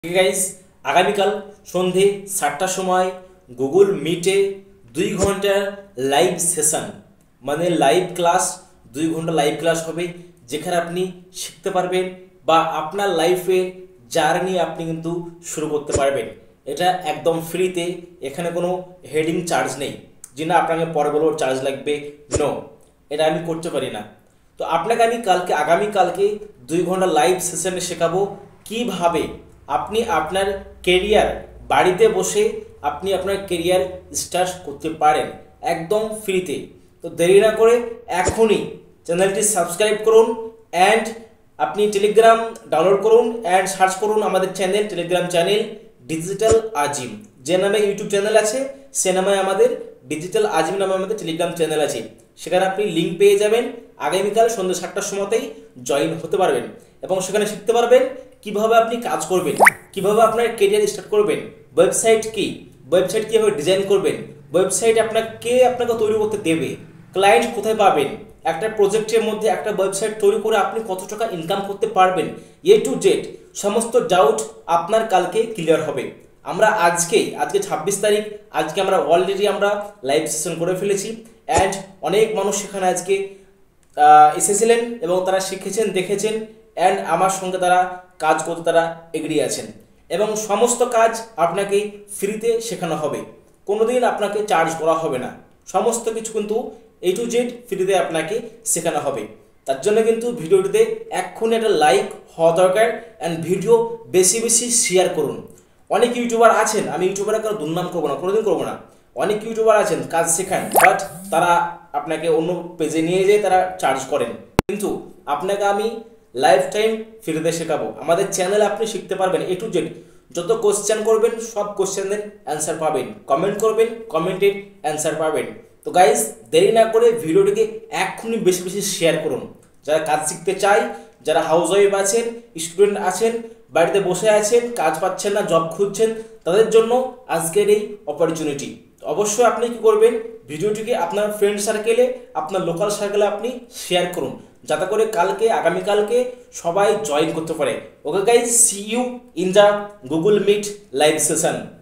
ঠিক গাইস, আগামীকাল সন্ধে 7টার সময় গুগল মিটে 2 ঘন্টার লাইভ সেশন মানে লাইভ ক্লাস 2 ঘন্টা লাইভ ক্লাস হবে, যেখানে আপনি শিখতে পারবেন বা আপনার লাইফে জার্নি আপনি কিন্তু শুরু করতে পারবেন। এটা একদম ফ্রিতে, এখানে কোনো হেডিং চার্জ নেই যে না আপনাকে পরে বলবো চার্জ লাগবে। নো, এটা আমি করতে পারি না। তো আপনাকে আমি আগামীকালকে 2 ঘন্টা লাইভ সেশনে শেখাবো কিভাবে আপনি আপনার কেরিয়ার বাড়িতে বসে আপনি আপনার কেরিয়ার স্টার্ট করতে পারেন একদম ফ্রিতে। তো দেরি না করে এখনই চ্যানেলটি সাবস্ক্রাইব করুন অ্যান্ড আপনি টেলিগ্রাম ডাউনলোড করুন অ্যান্ড সার্চ করুন আমাদের channel, Telegram channel digital Azim. যে নামে ইউটিউব চ্যানেল আছে সে নামে আমাদের ডিজিটাল আজিম নামে আমাদের টেলিগ্রাম চ্যানেল আছে। সেখানে আপনি লিঙ্ক পেয়ে যাবেন। আগামীকাল সন্ধ্যে 7টার সময়তেই জয়েন হতে পারবেন এবং সেখানে শিখতে পারবেন কিভাবে আপনি কাজ করবেন, কিভাবে আপনার কেরিয়ার স্টার্ট করবেন, ওয়েবসাইট কি, ওয়েবসাইট কীভাবে ডিজাইন করবেন, ওয়েবসাইট আপনাকে তৈরি করতে দেবে, ক্লায়েন্ট কোথায় পাবেন, একটা প্রজেক্টের মধ্যে একটা ওয়েবসাইট তৈরি করে আপনি কত টাকা ইনকাম করতে পারবেন, এ টু জেড সমস্ত ডাউট আপনার কালকে ক্লিয়ার হবে। আজকে 26 তারিখ, আজকে আমরা অলরেডি লাইভ সেশন করে ফেলেছি অ্যান্ড অনেক মানুষ সেখানে আজকে এসেছিলেন এবং তারা শিখেছেন, দেখেছেন অ্যান্ড আমার সঙ্গে তারা কাজ করতে তারা এগ্রি আছেন এবং সমস্ত কাজ আপনাকে ফ্রিতে শেখানো হবে, কোনোদিন আপনাকে চার্জ করা হবে না। সমস্ত কিছু কিন্তু এ টু জেড ফ্রিতে আপনাকে শেখানো হবে। তার জন্য কিন্তু ভিডিওটিতে এক্ষুনি একটা লাইক হওয়া দরকার অ্যান্ড ভিডিও বেশি বেশি শেয়ার করুন। অনেক ইউটিউবার আছেন, আমি ইউটিউবারের কারো দুর্নাম করবো না, কোনোদিন করবো না, অনেক ইউটিউবার আছেন কাজ শেখান বাট তারা আপনাকে অন্য পেজে নিয়ে যেয়ে তারা চার্জ করেন, কিন্তু আপনাকে আমি লাইফ টাইম ফ্রিতে শেখাবো। আমাদের চ্যানেলে আপনি শিখতে পারবেন এ টু জেড, যত কোশ্চেন করবেন সব কোশ্চেনের অ্যান্সার পাবেন, কমেন্ট করবেন কমেন্টের অ্যান্সার পাবেন। তো গাইজ দেরি না করে ভিডিওটিকে এক্ষুনি বেশি বেশি শেয়ার করুন। যারা কাজ শিখতে চায়, যারা হাউস ওয়াইফ আছেন, স্টুডেন্ট আছেন, বাড়িতে বসে আছেন, কাজ পাচ্ছেন না, জব খুঁজছেন, তাদের জন্য আজকের এই অপরচুনিটি। অবশ্যই আপনি কি করবেন, ভিডিওটিকে আপনার ফ্রেন্ড সার্কেলে, আপনার লোকাল সার্কেলে আপনি শেয়ার করুন, যাতে করে আগামীকালকে সবাই জয়েন করতে পারে। Okay guys, see you in the Google meet live session.